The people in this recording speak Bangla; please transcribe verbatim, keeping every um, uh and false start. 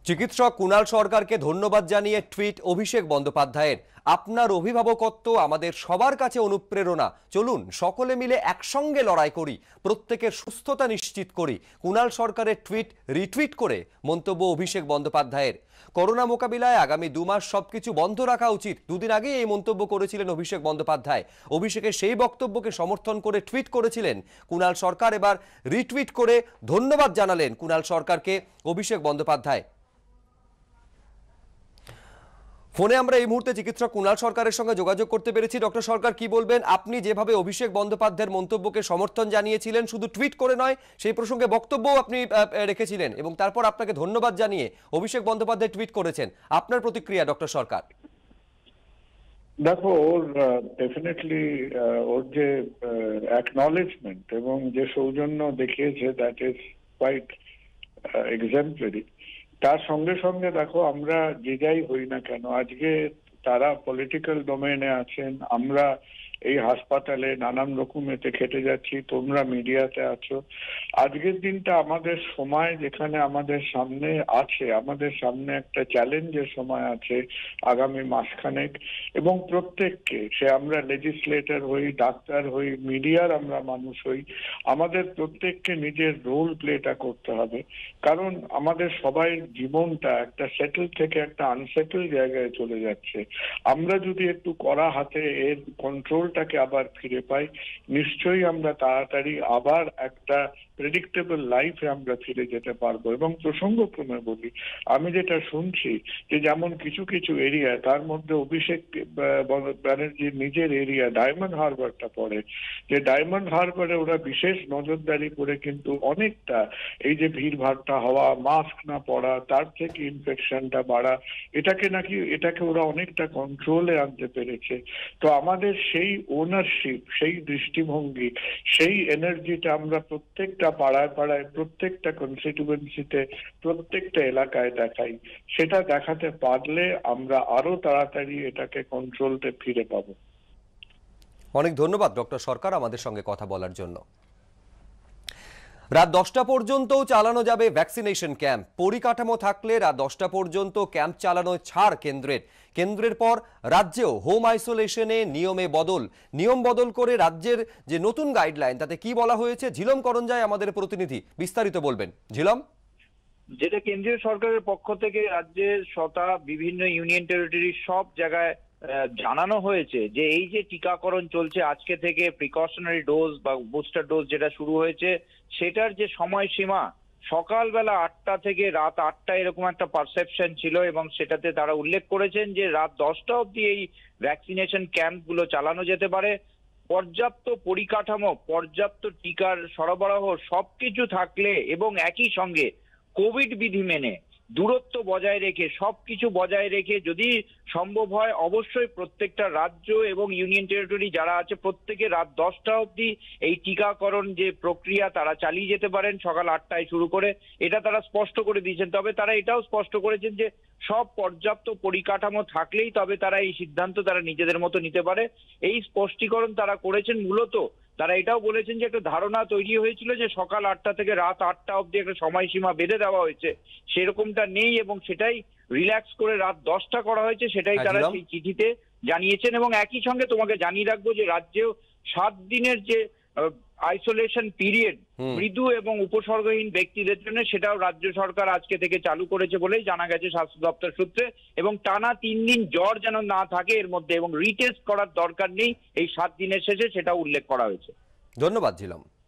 চিকিৎসক কুণাল সরকারকে ধন্যবাদ জানিয়ে টুইট অভিষেক বন্দ্যোপাধ্যায়ের। আপনার অভিভাবকত্ব আমাদের সবার কাছে অনুপ্রেরণা। চলুন সকলে মিলে একসঙ্গে লড়াই করি, প্রত্যেকের সুস্থতা নিশ্চিত করি। কুণাল সরকারের টুইট রিটুইট করে মন্তব্য অভিষেক বন্দ্যোপাধ্যায়ের। করোনা মোকাবিলায় আগামী দু মাস সবকিছু বন্ধ রাখা উচিত, দুদিন আগেই এই মন্তব্য করেছিলেন অভিষেক বন্দ্যোপাধ্যায়। অভিষেকের সেই বক্তব্যকে সমর্থন করে টুইট করেছিলেন কুণাল সরকার। এবার রিটুইট করে ধন্যবাদ জানালেন কুণাল সরকারকে অভিষেক বন্দ্যোপাধ্যায়। ফোনে আমরা এই মুহূর্তে চিকিৎসক কুণাল সরকারের সঙ্গে যোগাযোগ করতে পেরেছি। ডক্টর সরকার, কি বলবেন? আপনি যেভাবে অভিষেক বন্দ্যোপাধ্যায়ের মন্তব্যকে সমর্থন জানিয়েছিলেন, শুধু টুইট করে নয়, সেই প্রসঙ্গে বক্তব্যও আপনি রেখেছিলেন এবং তারপর আপনাকে ধন্যবাদ জানিয়ে অভিষেক বন্দ্যোপাধ্যায় টুইট করেছেন। আপনার প্রতিক্রিয়া ডক্টর সরকার? দেখো, ওর ডেফিনেটলি ওর যে অ্যাকনলেজমেন্ট এবং যে সৌজন্য দেখিয়েছে, দ্যাট ইজ কোয়াইট এক্সাম্পলারি। তার সঙ্গে সঙ্গে দেখো, আমরা যে যাই হই না কেন, আজকে তারা পলিটিক্যাল ডোমেইনে আছেন, আমরা এই হাসপাতালে নানান রকমেতে খেটে যাচ্ছি, তোমরা মিডিয়াতে আছো। আজকের দিনটা আমাদের সময়, যেখানে আমাদের সামনে আছে, আমাদের সামনে একটা চ্যালেঞ্জের সময় আছে আগামী মাসখানেক, এবং প্রত্যেককে, সে আমরা লেজিসলেটর হই, ডাক্তার হই, মিডিয়ার আমরা মানুষ হই, আমাদের প্রত্যেককে নিজের রোল প্লেটা করতে হবে। কারণ আমাদের সবাই জীবনটা একটা সেটেল থেকে একটা আনসেটেল জায়গায় চলে যাচ্ছে। আমরা যদি একটু কড়া হাতে এর কন্ট্রোল টাকে আবার ফিরে পাই, নিশ্চয়ই আমরা তাড়াতাড়ি আবার একটা প্রেডিক্টেবল লাইফে আমরা ফিরে যেতে পারবো। এবং প্রসঙ্গক্রমে বলি, আমি যেটা শুনছি যে যেমন কিছু কিছু এরিয়া, তার মধ্যে অভিষেক ব্যানার্জির নিজের এরিয়া ডায়মন্ড হারবারটা পড়ে, যে ডায়মন্ড হারবারে ওরা বিশেষ নজরদারি করে কিন্তু অনেকটা এই যে ভিড় ভাড়টা হওয়া, মাস্ক না পরা, তার থেকে ইনফেকশনটা বাড়া, এটাকে নাকি এটাকে ওরা অনেকটা কন্ট্রোলে আনতে পেরেছে। তো আমাদের সেই ওনারশিপ, সেই দৃষ্টিভঙ্গি, সেই এনার্জিটা আমরা প্রত্যেকটা পাড়ায় পাড়ায়, প্রত্যেকটা কনস্টিটিউয়েন্সিতে, প্রত্যেকটা এলাকায় দেখাই। সেটা দেখাতে পারলে আমরা আরো তাড়াতাড়ি এটাকে কন্ট্রোলতে ফিরে পাবো। অনেক ধন্যবাদ ডক্টর সরকার আমাদের সঙ্গে কথা বলার জন্য। রাত দশটা পর্যন্তও চালানো যাবে ভ্যাকসিনেশন ক্যাম্প। পরিকাঠামো থাকলে রাত দশটা পর্যন্ত ক্যাম্প চালানো ছাড় কেন্দ্রের। কেন্দ্রের পর রাজ্যেও হোম আইসোলেশনে নিয়মে বদল। নিয়ম বদল করে রাজ্যের যে নতুন গাইডলাইন, তাতে কি বলা হয়েছে? ঝিলম করঞ্জায় আমাদের প্রতিনিধি বিস্তারিত বলবেন। ঝিলম, যেটা কেন্দ্রীয় সরকারের পক্ষ থেকে রাজ্যের শতা বিভিন্ন ইউনিয়ন টেরিটরি সব জায়গায় জানানো হয়েছে যে এই যে টিকাকরণ চলছে আজকে থেকে, প্রিকশনারি ডোজ বা বুস্টার ডোজ যেটা শুরু হয়েছে, সেটার যে সময়সীমা সকালবেলা আটটা থেকে রাত আটটা, এরকম একটা পারসেপশন ছিল। এবং সেটাতে তারা উল্লেখ করেছেন যে রাত দশটা অব্দি এই ভ্যাকসিনেশন ক্যাম্পগুলো চালানো যেতে পারে। পর্যাপ্ত পরিকাঠামো, পর্যাপ্ত টিকার সরবরাহ সবকিছু থাকলে এবং একই সঙ্গে কোভিড বিধি মেনে দূরত্ব বজায় রেখে, সবকিছু বজায় রেখে যদি সম্ভব হয়, অবশ্যই প্রত্যেকটা রাজ্য এবং ইউনিয়ন টেরিটরি যারা আছে প্রত্যেকে রাত দশটা অব্দি এই টিকাকরণ যে প্রক্রিয়া তারা চালিয়ে যেতে পারেন, সকাল আটটায় শুরু করে। এটা তারা স্পষ্ট করে দিয়েছেন। তবে তারা এটাও স্পষ্ট করেছেন যে সব পর্যাপ্ত পরিকাঠামো থাকলেই তবে তারা এই সিদ্ধান্ত তারা নিজেদের মতো নিতে পারে। এই স্পষ্টীকরণ তারা করেছেন। মূলত তারা এটাও বলেছেন যে একটা ধারণা তৈরি হয়েছিল যে সকাল আটটা থেকে রাত আটটা অব্দি একটা সময়সীমা বেঁধে দেওয়া হয়েছে, সেরকমটা নেই এবং সেটাই রিল্যাক্স করে রাত দশটা করা হয়েছে, সেটাই তারা সেই চিঠিতে জানিয়েছেন। এবং একই সঙ্গে তোমাকে জানিয়ে রাখবো যে রাজ্যেও সাত দিনের যে আইসোলেশন পিরিয়ড মৃদু এবং উপসর্গহীন ব্যক্তিদের জন্য, সেটাও রাজ্য সরকার আজকে থেকে চালু করেছে বলেই জানা গেছে স্বাস্থ্য দপ্তর সূত্রে। এবং টানা তিন দিন জ্বর যেন না থাকে এর মধ্যে, এবং রিটেস্ট করার দরকার নেই এই সাত দিনের শেষে, সেটাও উল্লেখ করা হয়েছে। ধন্যবাদ ঝিলম।